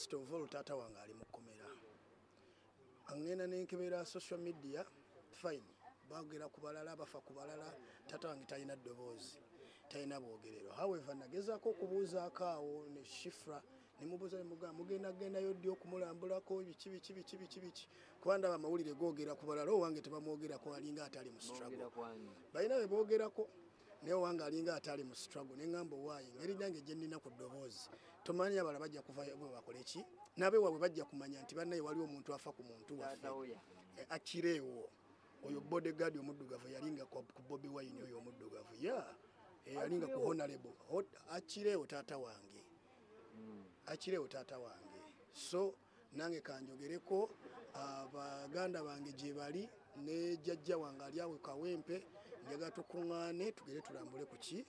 Stovol tata wange ali mu kkomera. Angenda n'enkebera social media fine. Baogera ku balala bafa ku balala tata wange talina ddoboozi. Talina bwogerero. However nagezaako okubuuzaako awo ne shifra ne mubuuza ne mugamba gendayo ddi okumulambulako biki. Kuba ndaba amawulire googera ku balala owange tebamwogerako alinga atali mu struggle. Balina be boogerako naye owange alinga atali mu struggle ne ngamba owaaye ngeri nyange gye nnina ku ddoboozi. Tomanyi abala bajja kuvayo bakole ki? Nabe waabwe bajja kumanya nti bannaye waliwo omuntu afa ku muntu waffe. Akireewo oyo bodyguard omuddugavu yalinga ku Bobi Wine oyo omuddugavu. Yalinga ku honorable. Akireewo taata wange. Akireewo taata wange. So nange kanjogereko abaganda bange gye bali ne jjajja wange ali awo Kawempe njagala tukuŋŋaane tugere tulambule ku ki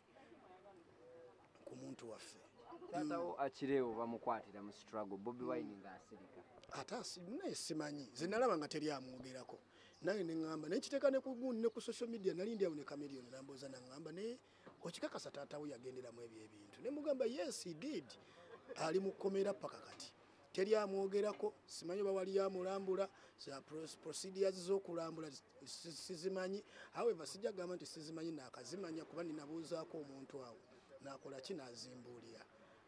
ku muntu waffe. Taatawo Akireewo bamukwatira mu struggle Bobi Wine ng'asirika. Ate naye simanyi ze nalaba nga teri amwogerako. Nange ne ŋŋamba nekiteeka ne ku social media nali ndi awo ne Chameleone nambooza naŋŋamba ne okikakasa taatawo yagenderamu ebyo ebintu. Ne mugamba yes he did. Ali mu kkomera paka kati. Teri amwogerako simanyi oba wali amulambula za procedures z'okulambula sizimanyi. However sijja gamba nti sizimanyi naakazimanya kuba ninabuuzaako omuntu awo naakola ki n'azimbuulira.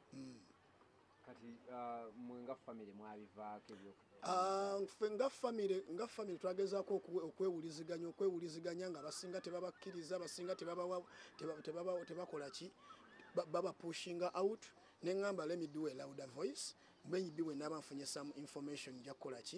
Kati mwe nga family mwabivaako ebyo? Ffe nga family twagezaako okwewuliziganya nga basinga tebabakkiriza basinga tebakola ki baba pushinga out. Nengamba let me do a louder voice. Mbenyi biwe naba nfunye some information nja kukola ki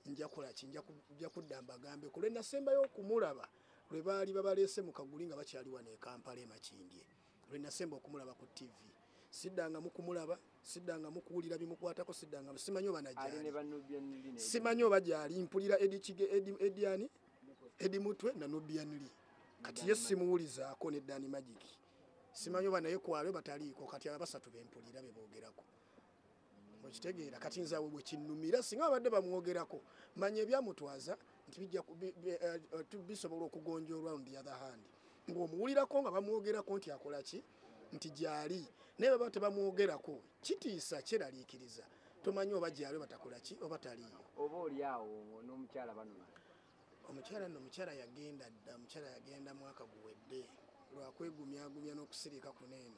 nja kudda mbagambe kule nasembayo okumulaba lwe baali babaleese mu Kaguli nga bakyali wano e Kampala e Makindye. Lwe nasemba okumulaba ku TV. Siddanga mukumulaba, siddanga mukuwulira bimukwatako, siddanga simanyi oba najjali. Simanyi oba gyali mpulira Ediani Edi Mutwe na Nubian Lee. Kati ye simuwulizaako ne Dani Magic. Simanyi oba naye kwalo bataliiko kati abasatu bempulira be boogerako. Okitegeera kati nzaawe bwe kinnumira singa abadde bamwogerako manya ebyamutwaza nti bijja bisobola okugonjoolwa on the other hand. Ng'omuwulirako nga bamwogerako nti akola ki nti gyali naye baba tebamwogerako kitiisa kyeraliikiriza tomanyi oba gyali batakola ki oba taliiyo. Oba oli awo n'omukyala banona? Omukyala yagenda mwaka guwedde lwakwegumyagumya n'okusirika kuneeno.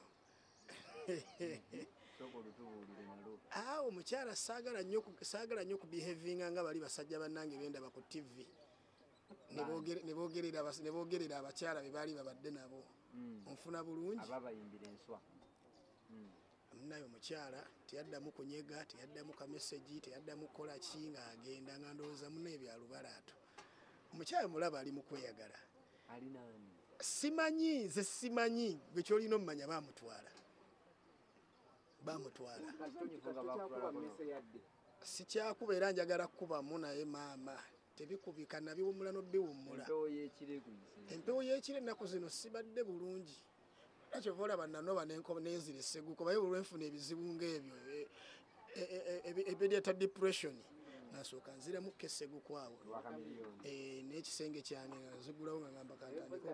Omukyala saagala nnyo okubehavinga nga bali basajja bannange bendaba ku TV ne boogerera abakyala be baali babadde nabo. Onfuna bulungi? Ababayimbira enswa. Naye omukyala teyaddamu kunyega, teyaddamu kameseji, teyaddamu kukola ki ng'agenda nga ndowooza munaye bya lubalaato. Omukyala mulaba ali mu kweyagala. Simanyi, ze simanyi gwe kyolina omumanya bamutwala. Sikyakuba era njagala kukubamu naye maama tebikubika nabiwummula n'obiwummula. Empewo y'ekire ennaku zino sibadde bulungi. Nakyova olaba nanoba n'enzira esseguko baye olwenfuna ebizibu ng'ebyo ebireeta depression nasooka nziramukko esseguko awo n'ekisenge kyange nga nzigulawo nga ngamba kantandika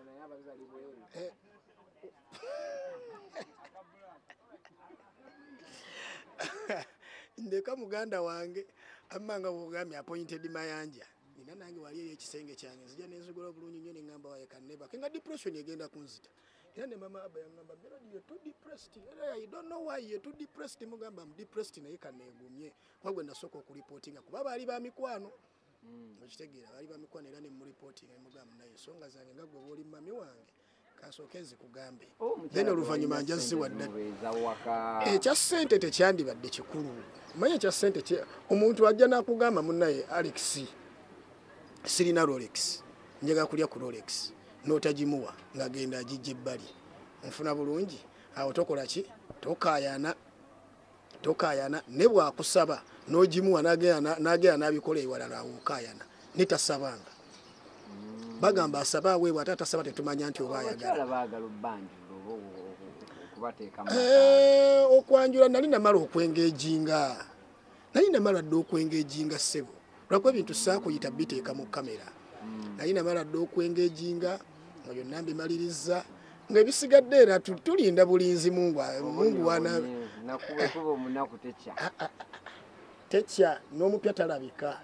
ndeka muganda wange amanga bwogambye appointed mayanja nina nange wali eyo ekisenge kyange nzija nenzigula obulungi nnyo neŋŋamba waye kannebaka nga depression egenda kunzita era ne mama aba yaŋŋamba Melody you're too depressed. I don't know why you're too depressed. Mugamba I'm depressed naye kanneegumye wagwe nasooka okuripootinga kuba baali ba mikwano. Okitegeera baali ba mikwano era ne muripootinga mugamba naye ensonga zange nga gwe bw'oli mami wange kansooke nzikugambe. Then oluvannyuma nja ziwa ddala. Ekya ssente tekyandibadde kikulu. Manye ekya ssente omuntu ajja n'akugamba munnaye Alex sirina Rolex njagala kulya ku Rolex n'otagimuwa ng'agenda agijja ebbali. Nfuna bulungi awo tokola ki tokaayana ne bw'akusaba n'ogimuwa n'agenda n'abikola ewalala awo okaayana nitasabanga. Bagamba asaba aweebwa ate atasaba tetumanya nti oba ayagala. Okwanjula nali namala okwengejinga. Nali namala dde okwengejinga ssebo. Lwakwa ebintu saakuyita biteeka mu kamera. Nali namala dde okwengejinga nga byonna mbimaliriza ng'ebisigadde era tulinda bulinzi Mungu wana. Tetya n'omupya talabika.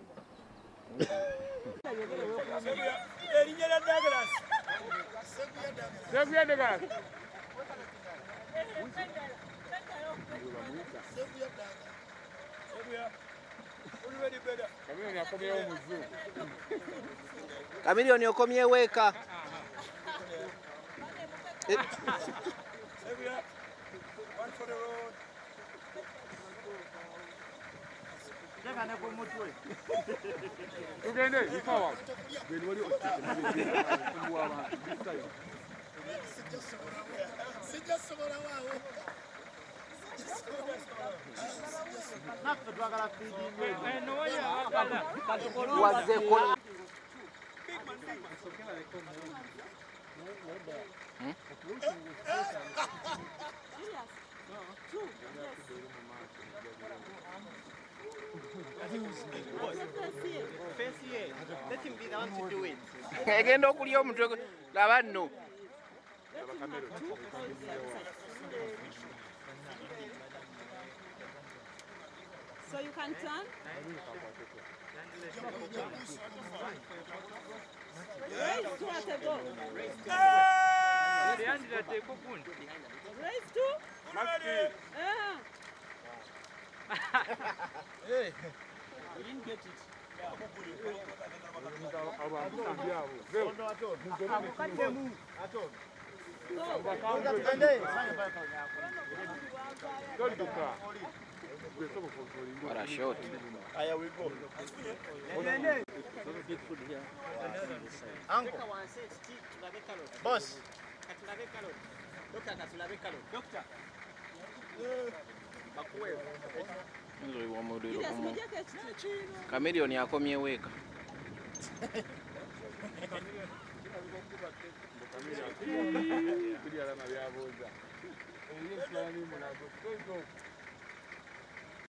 Chameleone okomye weka. Let him be the one to do it. Egenda okulya omutwe laba nno. So you can turn. Raise two at a go. Raise two. Hey, we didn't get it. What a shot. Here we go. Uncle. Boss. Doctor. Chameleone akomye weka.